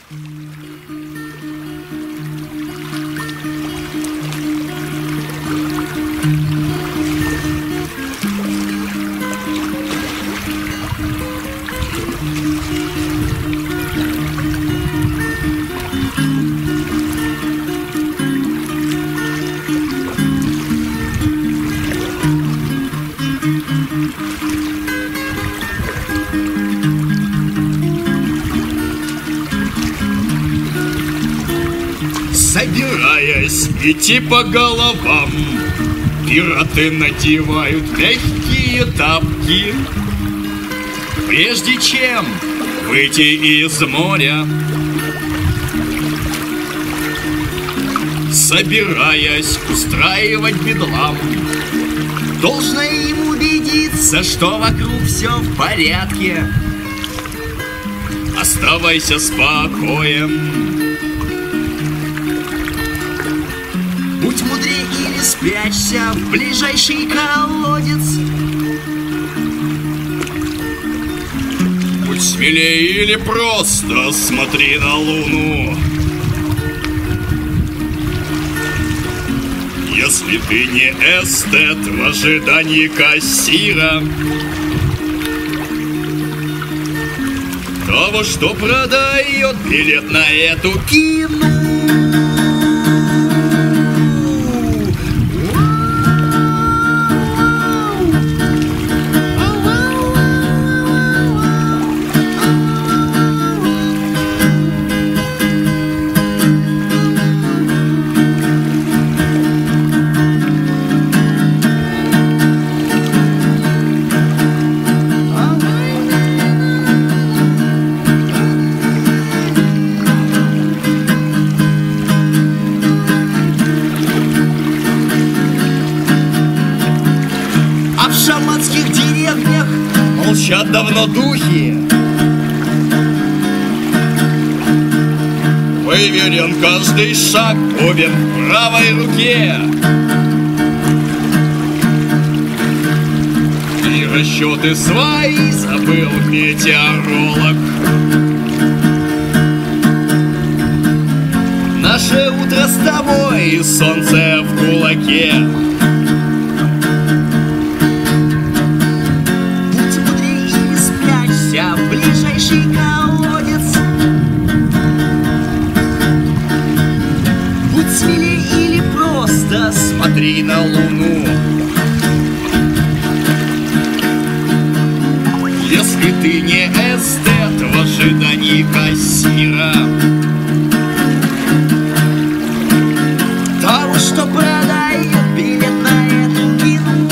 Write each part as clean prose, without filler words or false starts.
Собираясь идти по головам, пираты надевают мягкие тапки. Прежде чем выйти из моря, собираясь устраивать бедлам, должно им убедиться, что вокруг все в порядке. Оставайся спокоен. Будь мудрее или спрячься в ближайший колодец. Будь смелее или просто смотри на луну. Если ты не эстет в ожидании кассира, того, что продает билет на эту кино. В шаманских деревнях молчат давно духи. Выверен каждый шаг, уверен в правой руке. И расчеты свои забыл метеоролог. Наше утро с тобой и солнце в кулаке. Ближайший колодец. Будь смелее или просто смотри на луну. Если ты не эстет в ожидании кассира, того, что продает билет на эту кино.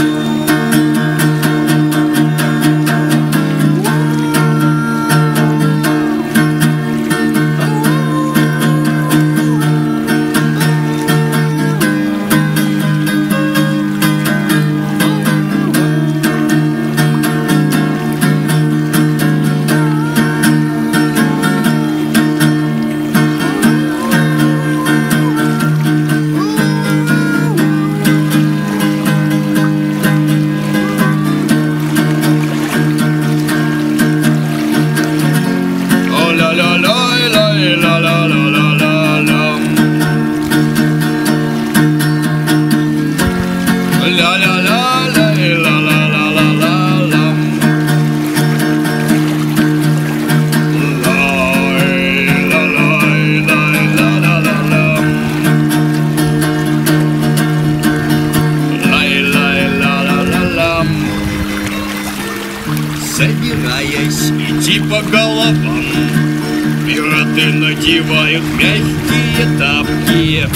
Собираясь идти по головам, пираты надевают мягкие тапки,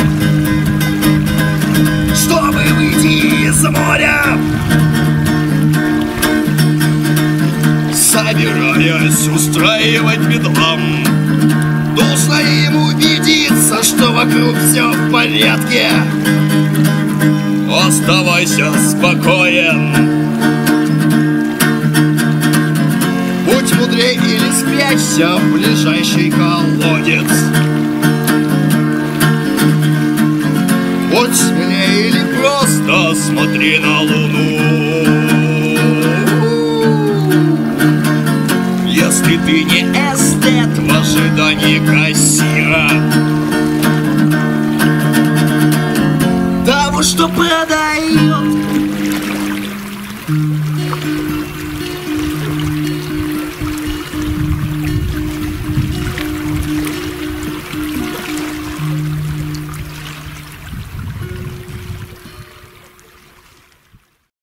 чтобы выйти из моря. Собираясь устраивать бедлам, должно им убедиться, что вокруг все в порядке. Оставайся спокоен. Будь мудрее или спрячься в ближайший колодец. Будь смелее или просто смотри на луну. Если ты не эстет в ожидании кассира. Того, что продает